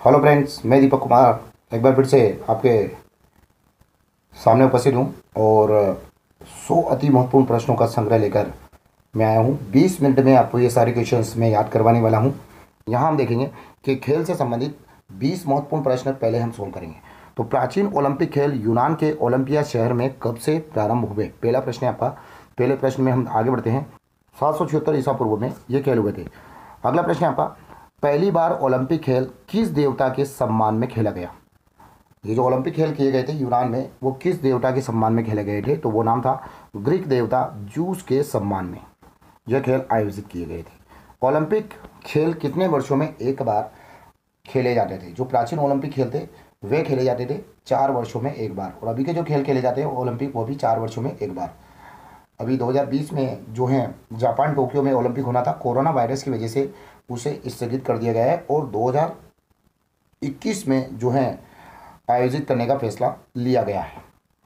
Hello friends, मैं दीपक कुमार एक बार फिर से आपके सामने उपस्थित हूँ और 100 अति महत्वपूर्ण प्रश्नों का संग्रह लेकर मैं आया हूँ। 20 मिनट में आपको ये सारे क्वेश्चंस मैं याद करवाने वाला हूँ। यहाँ हम देखेंगे कि खेल से संबंधित 20 महत्वपूर्ण प्रश्न पहले हम सोल्व करेंगे। तो प्राचीन ओलंपिक खेल यूनान के ओलंपिया शहर में कब से प्रारंभ हुए? पहला प्रश्न है आपका। पहले प्रश्न में हम आगे बढ़ते हैं। 776 ईसा पूर्व में ये खेल हुए थे। अगला प्रश्न है आपका, पहली बार ओलंपिक खेल किस देवता के सम्मान में खेला गया? ये जो ओलंपिक खेल किए गए थे यूनान में, वो किस देवता के सम्मान में खेले गए थे? तो वो नाम था ग्रीक देवता जूस के सम्मान में यह खेल आयोजित किए गए थे। ओलंपिक खेल कितने वर्षों में एक बार खेले जाते थे? जो प्राचीन ओलंपिक खेल थे वे खेले जाते थे 4 वर्षों में एक बार, और अभी के जो खेल खेले जाते हैं ओलंपिक वो भी 4 वर्षों में एक बार। अभी 2020 में जो है जापान टोक्यो में ओलंपिक होना था, कोरोना वायरस की वजह से उसे स्थगित कर दिया गया है और 2021 में जो है आयोजित करने का फैसला लिया गया है।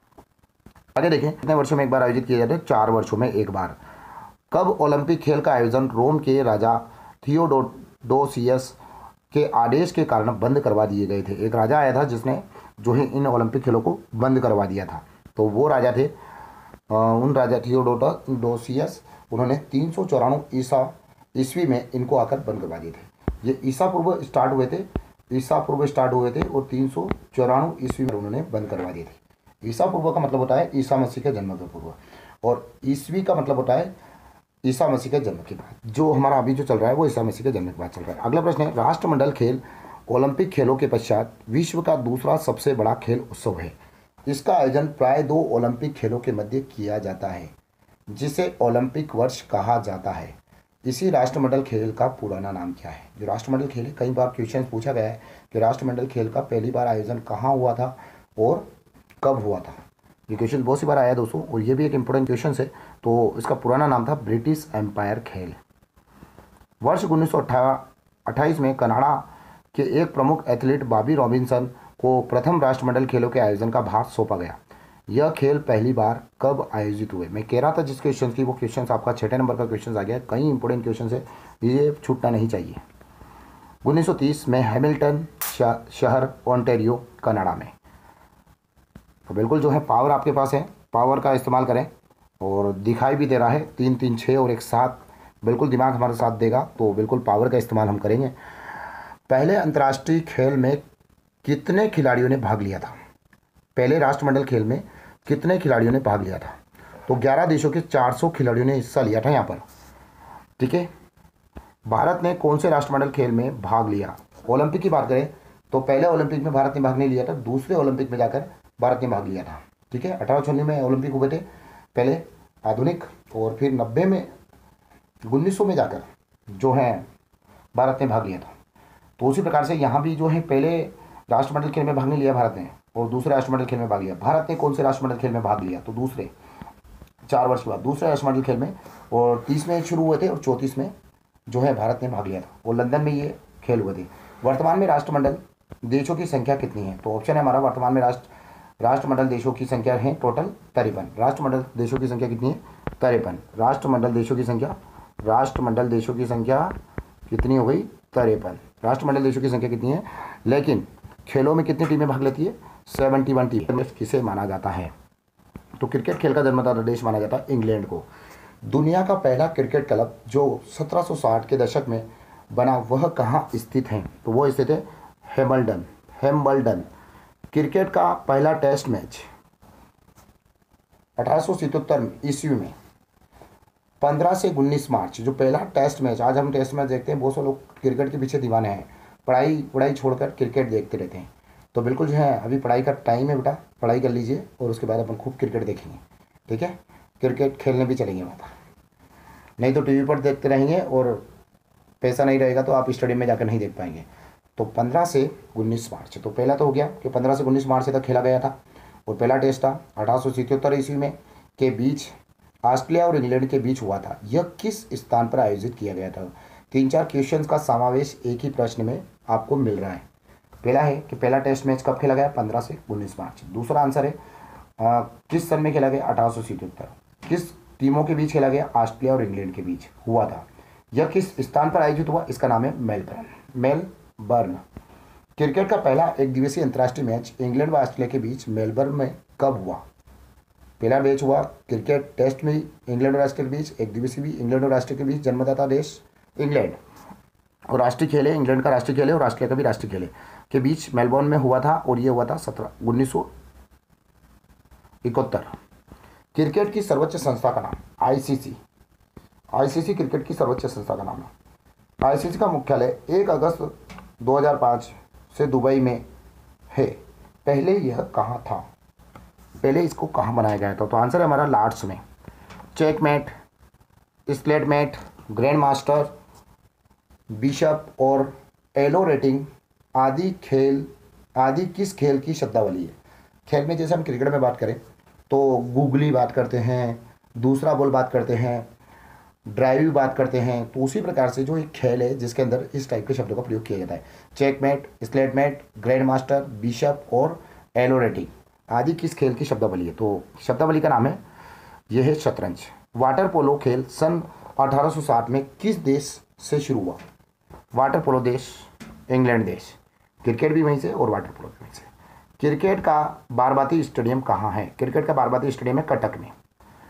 आगे देखें, कितने वर्षों में एक बार आयोजित किया जाता है? 4 वर्षों में एक बार। कब ओलंपिक खेल का आयोजन रोम के राजा थियोडोसियस के आदेश के कारण बंद करवा दिए गए थे? एक राजा आया था जिसने जो है इन ओलंपिक खेलों को बंद करवा दिया था। तो वो राजा थे उन राजा थियोडोसियस, उन्होंने 394 ईस्वी में इनको आकर बंद करवा दिए थे। ये ईसा पूर्व स्टार्ट हुए थे और 394 ईस्वी में उन्होंने बंद करवा दिए थे। ईसा पूर्व का मतलब होता है ईसा मसीह के जन्म के पूर्व, और ईस्वी का मतलब होता है ईसा मसीह के जन्म के बाद। जो हमारा अभी जो चल रहा है वो ईसा मसीह के जन्म के बाद चल रहा है। अगला प्रश्न है, राष्ट्रमंडल खेल ओलंपिक खेलों के पश्चात विश्व का दूसरा सबसे बड़ा खेल उत्सव है। इसका आयोजन प्राय 2 ओलंपिक खेलों के मध्य किया जाता है, जिसे ओलंपिक वर्ष कहा जाता है। इसी राष्ट्रमंडल खेल का पुराना नाम क्या है? जो राष्ट्रमंडल खेल है, कई बार क्वेश्चन पूछा गया है कि राष्ट्रमंडल खेल का पहली बार आयोजन कहाँ हुआ था और कब हुआ था। ये क्वेश्चन बहुत सी बार आया है दोस्तों, और ये भी एक इंपॉर्टेंट क्वेश्चन है। तो इसका पुराना नाम था ब्रिटिश एम्पायर खेल। वर्ष 1928 में कनाडा के एक प्रमुख एथलीट बॉबी रॉबिन्सन को प्रथम राष्ट्रमंडल खेलों के आयोजन का भार सौंपा गया। यह खेल पहली बार कब आयोजित हुए? मैं कह रहा था जिस क्वेश्चन की वो क्वेश्चन आपका 6 नंबर का क्वेश्चन आ गया। कई इंपॉर्टेंट क्वेश्चन है, ये छूटना नहीं चाहिए। 1930 में हैमिल्टन शहर ओंटारियो कनाडा में। तो बिल्कुल जो है पावर आपके पास है, पावर का इस्तेमाल करें। और दिखाई भी दे रहा है 3 3 6 और एक 7, बिल्कुल दिमाग हमारे साथ देगा, तो बिल्कुल पावर का इस्तेमाल हम करेंगे। पहले अंतर्राष्ट्रीय खेल में कितने खिलाड़ियों ने भाग लिया था? पहले राष्ट्रमंडल खेल में कितने खिलाड़ियों ने भाग लिया था? तो 11 देशों के 400 खिलाड़ियों ने हिस्सा लिया था यहाँ पर। ठीक है। भारत ने कौन से राष्ट्रमंडल खेल में भाग लिया? ओलंपिक की बात करें तो पहले ओलंपिक में भारत ने भाग नहीं लिया था, दूसरे ओलंपिक में जाकर भारत ने भाग लिया था। ठीक है। 1896 में ओलंपिक हुए थे पहले आधुनिक, और फिर 90 में 1900 में जाकर जो है भारत ने भाग लिया था। तो उसी प्रकार से यहाँ भी जो है पहले राष्ट्रमंडल खेल में भाग नहीं लिया भारत ने, और दूसरे राष्ट्रमंडल खेल में भाग लिया। भारत ने कौन से राष्ट्रमंडल खेल में भाग लिया? तो दूसरे, 4 वर्ष के बाद दूसरे राष्ट्रमंडल खेल में, और 30 में शुरू हुए थे और 34 में जो है भारत ने भाग लिया था, और लंदन में ये खेल हुए थे। वर्तमान में राष्ट्रमंडल देशों की संख्या कितनी है? तो ऑप्शन है हमारा, वर्तमान में राष्ट्रमंडल देशों की संख्या है टोटल 53। राष्ट्रमंडल देशों की संख्या कितनी है? 53। राष्ट्रमंडल देशों की संख्या कितनी हो गई? 53। राष्ट्रमंडल देशों की संख्या कितनी है? लेकिन खेलों में कितनी टीमें भाग लेती है? 71 टीम। किसे माना जाता है? तो क्रिकेट खेल का जन्मदाता देश माना जाता है इंग्लैंड को। दुनिया का पहला क्रिकेट क्लब जो 1760 के दशक में बना वह कहाँ स्थित है? तो वो स्थित है हेम्बल्डन। क्रिकेट का पहला टेस्ट मैच 1877 ईस्वी में 15 से 19 मार्च, जो पहला टेस्ट मैच, आज हम टेस्ट मैच देखते हैं, बहुत से लोग क्रिकेट के पीछे दीवाने हैं, पढ़ाई छोड़कर क्रिकेट देखते रहते हैं। तो बिल्कुल जो है अभी पढ़ाई का टाइम है बेटा, पढ़ाई कर लीजिए और उसके बाद अपन खूब क्रिकेट देखेंगे। ठीक है। क्रिकेट खेलने भी चलेंगे बेटा, नहीं तो टीवी पर देखते रहेंगे और पैसा नहीं रहेगा तो आप स्टेडियम में जाकर नहीं देख पाएंगे। तो 15 से 19 मार्च, तो पहला तो हो गया कि 15 से 19 मार्च तक खेला गया था, और पहला टेस्ट था 1877 ईस्वी में के बीच ऑस्ट्रेलिया और इंग्लैंड के बीच हुआ था। यह किस स्थान पर आयोजित किया गया था? 3-4 क्वेश्चन का समावेश एक ही प्रश्न में आपको मिल रहा है। पहला है कि पहला टेस्ट मैच कब खेला गया? 15 से 19 मार्च। दूसरा आंसर है किस सन में खेला गया? 1877। किस टीमों के बीच खेला गया? ऑस्ट्रेलिया और इंग्लैंड के बीच हुआ था। यह किस स्थान पर आयोजित हुआ? इसका नाम है मेलबर्न। क्रिकेट का पहला एक दिवसीय अंतर्राष्ट्रीय मैच इंग्लैंड व ऑस्ट्रेलिया के बीच मेलबर्न में कब हुआ? पहला मैच हुआ क्रिकेट टेस्ट में इंग्लैंड और ऑस्ट्रेलिया के बीच, एक दिवसीय भी इंग्लैंड और ऑस्ट्रेलिया के बीच, जन्मदाता देश इंग्लैंड, और राष्ट्रीय खेल है इंग्लैंड का राष्ट्रीय खेल है और ऑस्ट्रेलिया का भी राष्ट्रीय खेल है, के बीच मेलबोर्न में हुआ था और ये हुआ था 1971। क्रिकेट की सर्वोच्च संस्था का नाम आईसीसी। आईसीसी क्रिकेट की सर्वोच्च संस्था का नाम है। आईसीसी का मुख्यालय 1 अगस्त 2005 से दुबई में है। पहले यह कहाँ था? पहले इसको कहाँ बनाया गया था? तो आंसर है हमारा लॉर्ड्स में। Checkmate, stalemate, grand master, bishop और एलो रेटिंग आदि किस खेल की शब्दावली है? खेल में जैसे हम क्रिकेट में बात करें तो गूगली बात करते हैं, दूसरा बॉल बात करते हैं, ड्राइव बात करते हैं, तो उसी प्रकार से जो एक खेल है जिसके अंदर इस टाइप के शब्दों का प्रयोग किया जाता है। Checkmate, stalemate, grand master, bishop और एलो रेटिंग आदि किस खेल की शब्दावली है? तो शब्दावली का नाम है, यह है शतरंज। वाटर पोलो खेल सन 1860 में किस देश से शुरू हुआ? वाटर पोलो देश इंग्लैंड देश। क्रिकेट भी वहीं से और वाटर पोलो भी वहीं से। क्रिकेट का बारबाती स्टेडियम कहाँ है? क्रिकेट का बारबाती स्टेडियम है कटक में।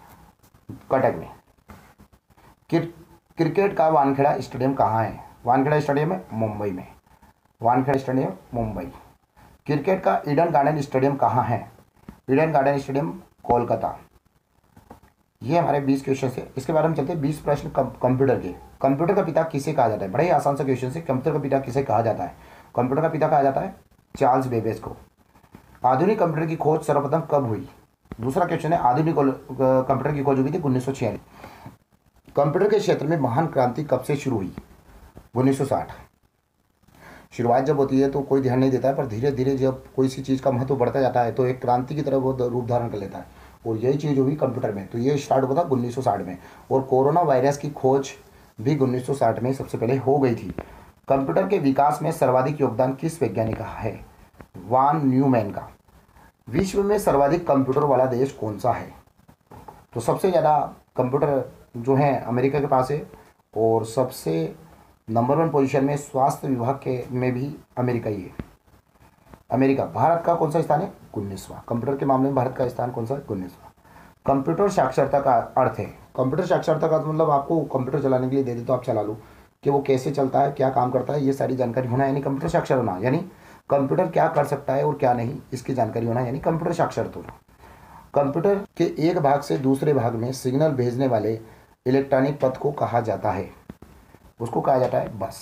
क्रिकेट का वानखेड़ा स्टेडियम कहाँ है? वानखेड़ा स्टेडियम है मुंबई में। वानखेड़ा स्टेडियम मुंबई। क्रिकेट का ईडन गार्डन स्टेडियम कहाँ है? Eden garden stadium Kolkata. ये हमारे 20 क्वेश्चन है। इसके बारे में चलते हैं 20 प्रश्न कंप्यूटर के। कंप्यूटर का पिता किसे कहा जाता है? बड़े ही आसान सा क्वेश्चन है। कंप्यूटर का पिता किसे कहा जाता है? कंप्यूटर का पिता कहा जाता है चार्ल्स बेबेज को। आधुनिक कंप्यूटर की खोज सर्वप्रथम कब हुई? दूसरा क्वेश्चन है, आधुनिक कंप्यूटर की खोज हुई थी 1946। कंप्यूटर के क्षेत्र में महान क्रांति कब से शुरू हुई? 1960। शुरुआत जब होती है तो कोई ध्यान नहीं देता है, पर धीरे धीरे जब कोई सी चीज़ का महत्व बढ़ता जाता है तो एक क्रांति की तरह वो रूप धारण कर लेता है, और यही चीज़ हुई कंप्यूटर में। तो ये स्टार्ट हुआ था 1960 में, और कोरोना वायरस की खोज भी 1960 में सबसे पहले हो गई थी। कंप्यूटर के विकास में सर्वाधिक योगदान किस वैज्ञानिक का है? वान न्यूमैन का। विश्व में सर्वाधिक कंप्यूटर वाला देश कौन सा है? तो सबसे ज़्यादा कंप्यूटर जो है अमेरिका के पास है, और सबसे नंबर 1 पोजीशन में स्वास्थ्य विभाग के में भी अमेरिका ही है। अमेरिका। भारत का कौन सा स्थान है? 19वां। कंप्यूटर के मामले में भारत का स्थान कौन सा है? 19वां। कंप्यूटर साक्षरता का अर्थ है। कंप्यूटर साक्षरता का मतलब आपको कंप्यूटर चलाने के लिए दे दे तो आप चला लो, कि वो कैसे चलता है, क्या काम करता है, ये सारी जानकारी होना यानी कंप्यूटर साक्षर होना। यानी कंप्यूटर क्या कर सकता है और क्या नहीं, इसकी जानकारी होना यानी कंप्यूटर साक्षर होना। कंप्यूटर के एक भाग से दूसरे भाग में सिग्नल भेजने वाले इलेक्ट्रॉनिक पथ को कहा जाता है, उसको कहा जाता है बस।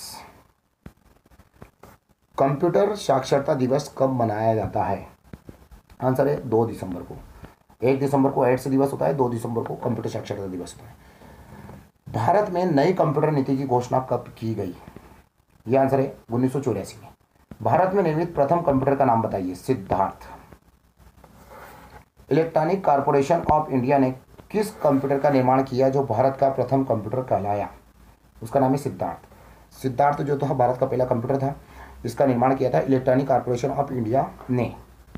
कंप्यूटर साक्षरता दिवस कब मनाया जाता है? आंसर है 2 दिसंबर को। 1 दिसंबर को एड्स दिवस होता है, 2 दिसंबर को कंप्यूटर साक्षरता दिवस होता है। भारत में नई कंप्यूटर नीति की घोषणा कब की गई? यह आंसर है 1984 में। भारत में निर्मित प्रथम कंप्यूटर का नाम बताइए। Siddhartha. Electronic corporation of India ने किस कंप्यूटर का निर्माण किया जो भारत का प्रथम कंप्यूटर कहलाया? उसका नाम है सिद्धार्थ। सिद्धार्थ जो था भारत का पहला कंप्यूटर था, इसका निर्माण किया था इलेक्ट्रॉनिक कॉर्पोरेशन ऑफ इंडिया ने।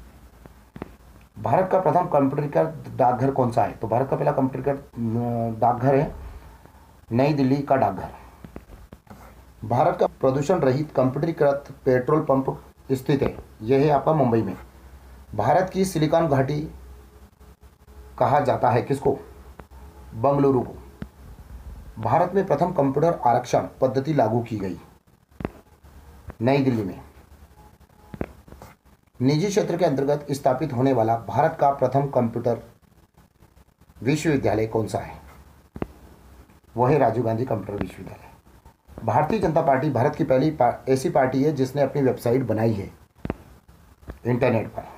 भारत का प्रथम कंप्यूटर का डाकघर कौन सा है? तो भारत का पहला कंप्यूटर का डाकघर है नई दिल्ली का डाकघर। भारत का प्रदूषण रहित कंप्यूटरीकृत पेट्रोल पंप स्थित है, यह है आपका मुंबई में। भारत की सिलिकॉन घाटी कहा जाता है किसको? बंगलुरु को। भारत में प्रथम कंप्यूटर आरक्षण पद्धति लागू की गई नई दिल्ली में। निजी क्षेत्र के अंतर्गत स्थापित होने वाला भारत का प्रथम कंप्यूटर विश्वविद्यालय कौन सा है? वह है राजीव गांधी कंप्यूटर विश्वविद्यालय। भारतीय जनता पार्टी भारत की पहली ऐसी पार्टी है जिसने अपनी वेबसाइट बनाई है इंटरनेट पर।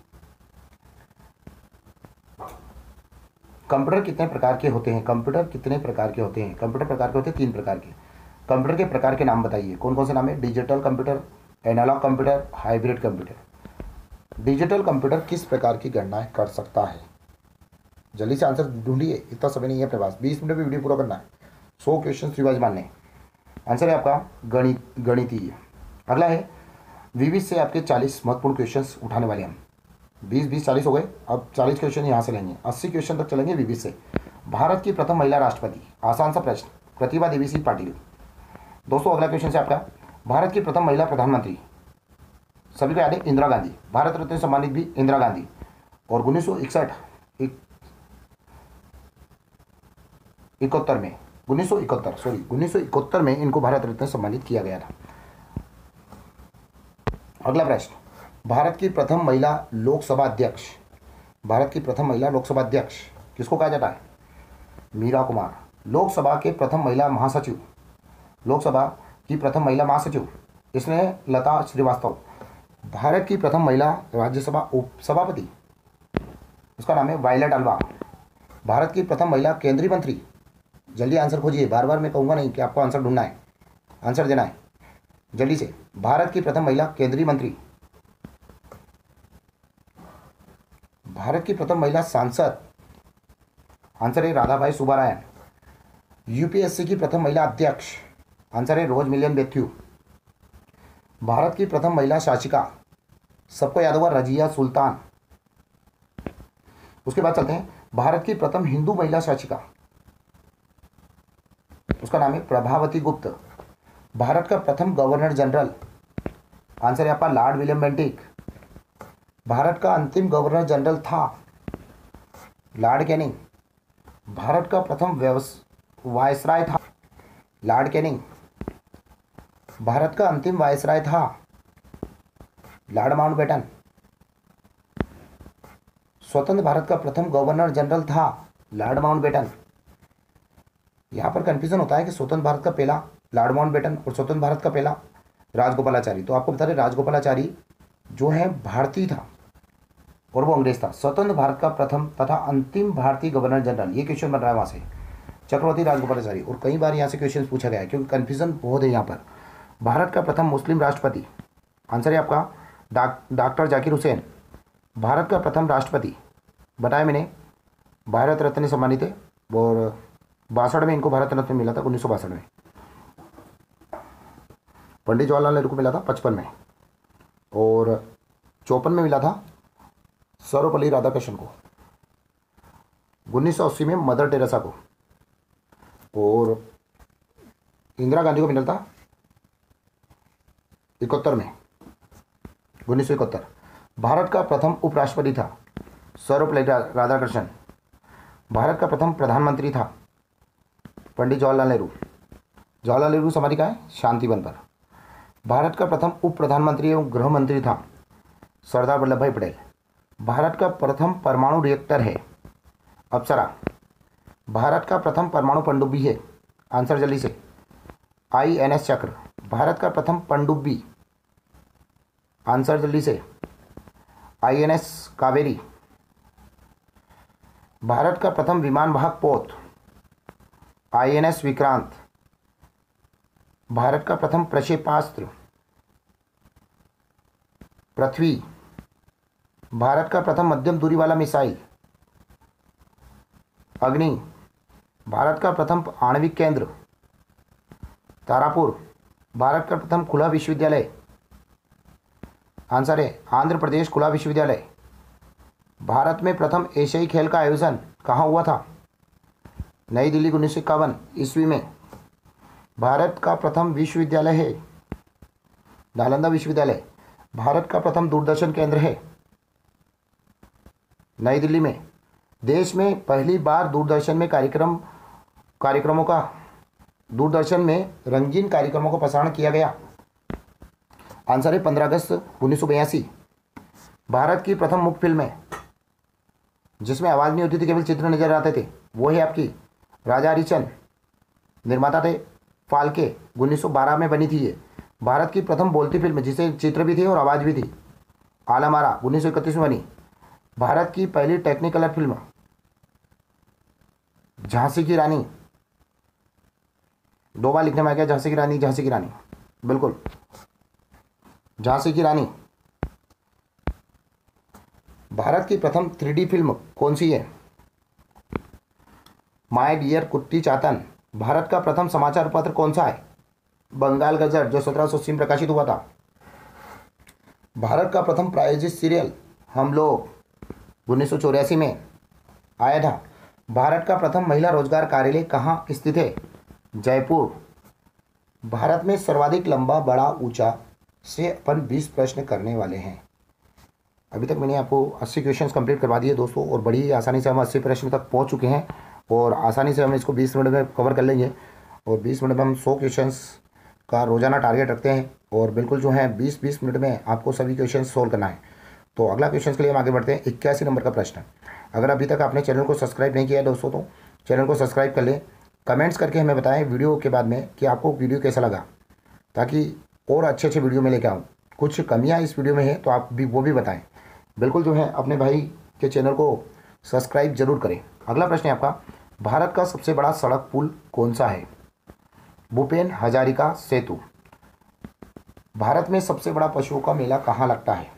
कंप्यूटर कितने प्रकार के होते हैं? कंप्यूटर कितने प्रकार के होते हैं? कंप्यूटर प्रकार के होते हैं 3 प्रकार के। कंप्यूटर के प्रकार के नाम बताइए, कौन कौन से नाम है? Digital computer, analog computer, hybrid computer. Digital computer किस प्रकार की गणनाएं कर सकता है? जल्दी से आंसर ढूंढिए, इतना समय नहीं है अपने पास, 20 मिनट में वीडियो पूरा करना है। 100 क्वेश्चन रिवाइज मानने। आंसर है आपका गणितीय। अगला है विविध से आपके 40 महत्वपूर्ण क्वेश्चन उठाने वाले हम। 20 40 हो गए, अब 40 क्वेश्चन यहाँ से लेंगे, 80 क्वेश्चन तक चलेंगे विविध से। भारत की प्रथम महिला राष्ट्रपति, आसान सा प्रश्न, प्रतिभा देवी सिंह पाटिल। दोस्तों अगला क्वेश्चन से आपका, भारत की प्रथम महिला प्रधानमंत्री सभी को याद है इंदिरा गांधी, भारत रत्न सम्मानित भी इंदिरा गांधी। और 1961 में 1971 में इनको भारत रत्न सम्मानित किया गया था। अगला प्रश्न, भारत की प्रथम महिला लोकसभा अध्यक्ष, भारत की प्रथम महिला लोकसभा अध्यक्ष किसको कहा जाता है? मीरा कुमार। लोकसभा के प्रथम महिला महासचिव, लोकसभा की प्रथम महिला महासचिव इसने लता श्रीवास्तव। भारत की प्रथम महिला राज्यसभा उपसभापति, उसका नाम है वायलेट अल्वा। भारत की प्रथम महिला केंद्रीय मंत्री, जल्दी आंसर खोजिए, बार बार मैं कहूँगा नहीं कि आपको आंसर ढूंढना है, आंसर देना है जल्दी से। भारत की प्रथम महिला केंद्रीय मंत्री, भारत की प्रथम महिला सांसद, आंसर है राधाबाई सुब्बारायन। यूपीएससी की प्रथम महिला अध्यक्ष, आंसर है रोज मिलियन मैथ्यू। भारत की प्रथम महिला शासिका, सबको याद होगा रजिया सुल्तान। उसके बाद चलते हैं भारत की प्रथम हिंदू महिला शासिका, उसका नाम है प्रभावती गुप्त। भारत का प्रथम गवर्नर जनरल, आंसर है आपका लॉर्ड विलियम बेंटिक। भारत का अंतिम गवर्नर जनरल था लॉर्ड कैनिंग। भारत का प्रथम वायसराय था लॉर्ड कैनिंग। भारत का अंतिम वायसराय था लॉर्ड माउंटबेटन। स्वतंत्र भारत का प्रथम गवर्नर जनरल था लॉर्ड माउंटबेटन। यहाँ पर कंफ्यूजन होता है कि स्वतंत्र भारत का पहला लॉर्ड माउंटबेटन और स्वतंत्र भारत का पहला राजगोपालाचारी। तो आपको बता दें राजगोपालाचारी जो है भारतीय था और वो अंग्रेज था। स्वतंत्र भारत का प्रथम तथा अंतिम भारतीय गवर्नर जनरल, ये क्वेश्चन बन रहा है वहाँ से, चक्रवर्ती राजगोपालाचारी। और कई बार यहाँ से क्वेश्चन पूछा गया है क्योंकि कन्फ्यूजन बहुत है यहाँ पर। भारत का प्रथम मुस्लिम राष्ट्रपति, आंसर है आपका डॉक्टर जाकिर हुसैन। भारत का प्रथम राष्ट्रपति, बताया मैंने, भारत रत्न सम्मानित है और 62 में इनको भारत रत्न मिला था, 1962 में। पंडित जवाहरलाल नेहरू को मिला था 55 में और 54 में मिला था सर्वपल्ली राधाकृष्णन को। 1980 में मदर टेरेसा को और इंदिरा गांधी को मिला था 71 में, 1971। भारत का प्रथम उपराष्ट्रपति था सर्वपल्ली राधाकृष्णन। भारत का प्रथम प्रधानमंत्री था पंडित जवाहरलाल नेहरू। जवाहरलाल नेहरू समाधि का है शांतिवन पर। भारत का प्रथम उप प्रधानमंत्री एवं गृह मंत्री था सरदार वल्लभ भाई पटेल। भारत का प्रथम परमाणु रिएक्टर है अप्सरा। भारत का प्रथम परमाणु पनडुब्बी है, आंसर जल्दी से, INS चक्र। भारत का प्रथम पनडुब्बी, आंसर जल्दी से, INS कावेरी। भारत का प्रथम विमान वाहक पोत, INS विक्रांत। भारत का प्रथम प्रक्षेपास्त्र पृथ्वी। भारत का प्रथम मध्यम दूरी वाला मिसाइल अग्नि। भारत का प्रथम आणविक केंद्र तारापुर। भारत का प्रथम खुला विश्वविद्यालय, आंसर है आंध्र प्रदेश खुला विश्वविद्यालय। भारत में प्रथम एशियाई खेल का आयोजन कहाँ हुआ था? नई दिल्ली 1951 ईस्वी में। भारत का प्रथम विश्वविद्यालय है नालंदा विश्वविद्यालय। भारत का प्रथम दूरदर्शन केंद्र है नई दिल्ली में। देश में पहली बार दूरदर्शन में दूरदर्शन में रंगीन कार्यक्रमों का प्रसारण किया गया, आंसर है 15 अगस्त 1982। भारत की प्रथम मुख्य फिल्म है जिसमें आवाज़ नहीं होती थी, केवल चित्र नजर आते थे, वो है आपकी राजा हरिश्चंद्र। निर्माता थे फाल्के, 1912 में बनी थी ये। भारत की प्रथम बोलती फिल्म जिसे चित्र भी थे और आवाज़ भी थी, आलमारा 1931 में बनी। भारत की पहली टेक्निकलर फिल्म झांसी की रानी, 2 बार लिखने में आ गया झांसी की रानी, झांसी की रानी, बिल्कुल झांसी की रानी। भारत की प्रथम 3D फिल्म कौन सी है? माय डियर कुट्टी चातन। भारत का प्रथम समाचार पत्र कौन सा है? बंगाल गजट, जो 1780 में प्रकाशित हुआ था। भारत का प्रथम प्रायोजित सीरियल हम लोग 1984 में आया था। भारत का प्रथम महिला रोजगार कार्यालय कहाँ स्थित है? जयपुर। भारत में सर्वाधिक लंबा, बड़ा, ऊंचा से अपन 20 प्रश्न करने वाले हैं। अभी तक मैंने आपको 80 क्वेश्चंस कंप्लीट करवा दिए दोस्तों, और बड़ी आसानी से हम 80 प्रश्न तक पहुंच चुके हैं, और आसानी से हम इसको 20 मिनट में कवर कर लेंगे। और 20 मिनट में हम 100 क्वेश्चंस का रोज़ाना टारगेट रखते हैं, और बिल्कुल जो है 20-20 मिनट में आपको सभी क्वेश्चन सोल्व करना है। तो अगला क्वेश्चन के लिए हम आगे बढ़ते हैं। 81 नंबर का प्रश्न। अगर अभी तक आपने चैनल को सब्सक्राइब नहीं किया है दोस्तों, तो चैनल को सब्सक्राइब कर लें। कमेंट्स करके हमें बताएं वीडियो के बाद में कि आपको वीडियो कैसा लगा, ताकि और अच्छे अच्छे वीडियो में लेकर आऊँ। कुछ कमियाँ इस वीडियो में है तो आप भी वो भी बताएं। बिल्कुल जो है अपने भाई के चैनल को सब्सक्राइब जरूर करें। अगला प्रश्न है आपका, भारत का सबसे बड़ा सड़क पुल कौन सा है? भूपेन हजारिका सेतु। भारत में सबसे बड़ा पशुओं का मेला कहाँ लगता है?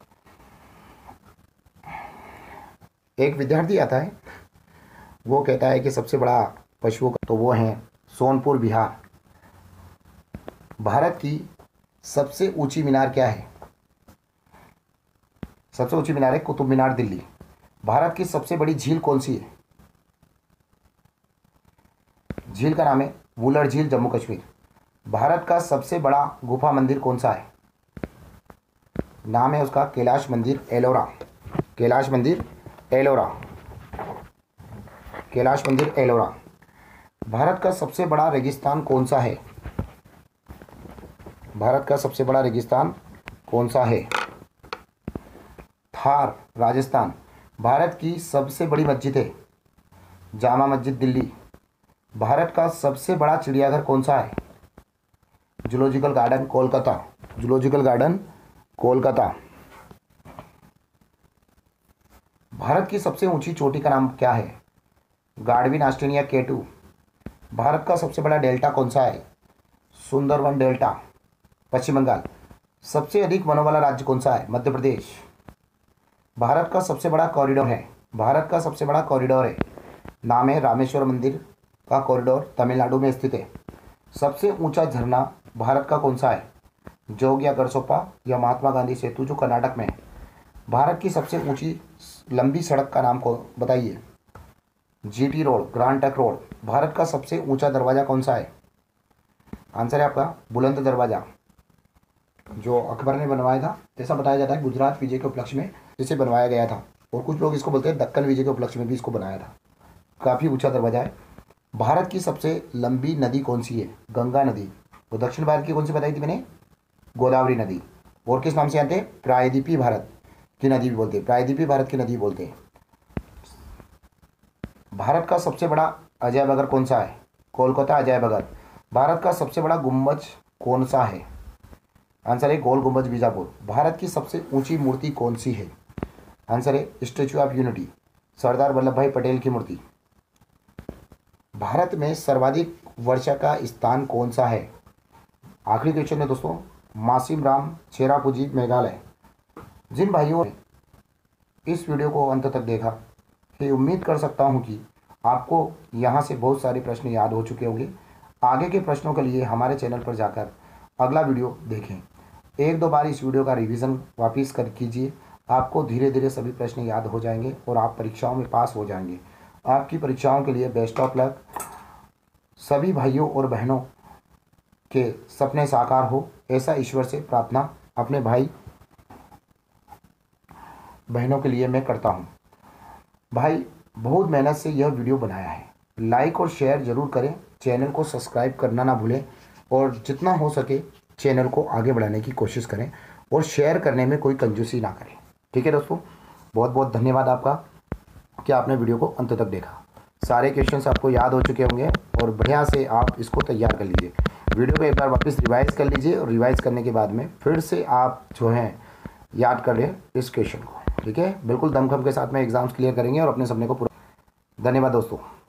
एक विद्यार्थी आता है, वो कहता है कि सबसे बड़ा पशुओं का, तो वो है सोनपुर बिहार। भारत की सबसे ऊंची मीनार क्या है? सबसे ऊंची मीनार है कुतुब मीनार, दिल्ली। भारत की सबसे बड़ी झील कौन सी है? झील का नाम है वुलर झील, जम्मू कश्मीर। भारत का सबसे बड़ा गुफा मंदिर कौन सा है? नाम है उसका कैलाश मंदिर, एलोरा। कैलाश मंदिर एलोरा, कैलाश मंदिर एलोरा। भारत का सबसे बड़ा रेगिस्तान कौन सा है? भारत का सबसे बड़ा रेगिस्तान कौन सा है? थार, राजस्थान। भारत की सबसे बड़ी मस्जिद है जामा मस्जिद, दिल्ली। भारत का सबसे बड़ा चिड़ियाघर कौन सा है? Zoological garden, Kolkata. Zoological garden, Kolkata. Bharat की सबसे ऊंची चोटी का नाम क्या है? Godwin Australia K2। भारत का सबसे बड़ा डेल्टा कौन सा है? सुंदरवन डेल्टा, पश्चिम बंगाल। सबसे अधिक वनों वाला राज्य कौन सा है? मध्य प्रदेश। भारत का सबसे बड़ा कॉरिडोर है, भारत का सबसे बड़ा कॉरिडोर है, नाम है रामेश्वर मंदिर का कॉरिडोर, तमिलनाडु में स्थित है। सबसे ऊंचा झरना भारत का कौन सा है? जोग या गरसोपा या महात्मा गांधी सेतु, जो कर्नाटक में है। भारत की सबसे ऊंची लंबी सड़क का नाम को बताइए। GT road, grand trunk road. Bharat का सबसे ऊंचा दरवाजा कौन सा है? आंसर है आपका बुलंद दरवाजा, जो अकबर ने बनवाया था। ऐसा बताया जाता है गुजरात विजय के उपलक्ष्य में इसे बनवाया गया था, और कुछ लोग इसको बोलते हैं दक्कन विजय के उपलक्ष्य में भी इसको बनाया था। काफ़ी ऊंचा दरवाजा है। भारत की सबसे लंबी नदी कौन सी है? गंगा नदी। और दक्षिण भारत की कौन सी बताई थी मैंने? गोदावरी नदी। और किस नाम से आते हैं? प्रायद्वीपीय भारत की नदी भी बोलते हैं, प्रायद्वीपीय भारत की नदी बोलते हैं। भारत का सबसे बड़ा अजय बगर कौन सा है? कोलकाता अजय बगर। भारत का सबसे बड़ा गुम्बज कौन सा है? आंसर है गोल गुम्बज, बीजापुर। भारत की सबसे ऊंची मूर्ति कौन सी है? आंसर है statue of unity, Sardar Vallabhbhai Patel की मूर्ति। भारत में सर्वाधिक वर्षा का स्थान कौन सा है? आखिरी क्वेश्चन है दोस्तों, मासिम राम, चेरापूंजी, मेघालय। जिन भाइयों ने इस वीडियो को अंत तक देखा, ये उम्मीद कर सकता हूं कि आपको यहाँ से बहुत सारे प्रश्न याद हो चुके होंगे। आगे के प्रश्नों के लिए हमारे चैनल पर जाकर अगला वीडियो देखें। एक दो बार इस वीडियो का रिवीजन वापस कर कीजिए, आपको धीरे धीरे सभी प्रश्न याद हो जाएंगे और आप परीक्षाओं में पास हो जाएंगे। आपकी परीक्षाओं के लिए बेस्ट ऑफ लक। सभी भाइयों और बहनों के सपने साकार हो, ऐसा ईश्वर से प्रार्थना अपने भाई बहनों के लिए मैं करता हूं। भाई बहुत मेहनत से यह वीडियो बनाया है, लाइक और शेयर ज़रूर करें, चैनल को सब्सक्राइब करना ना भूलें, और जितना हो सके चैनल को आगे बढ़ाने की कोशिश करें, और शेयर करने में कोई कंजूसी ना करें। ठीक है दोस्तों, बहुत बहुत धन्यवाद आपका कि आपने वीडियो को अंत तक देखा। सारे क्वेश्चंस आपको याद हो चुके होंगे, और बढ़िया से आप इसको तैयार कर लीजिए। वीडियो को एक बार वापस रिवाइज कर लीजिए, और रिवाइज करने के बाद में फिर से आप जो है याद कर लें इस क्वेश्चन को। ठीक है, बिल्कुल दमखम के साथ में एग्जाम्स क्लियर करेंगे और अपने सपने को पूरा। धन्यवाद दोस्तों।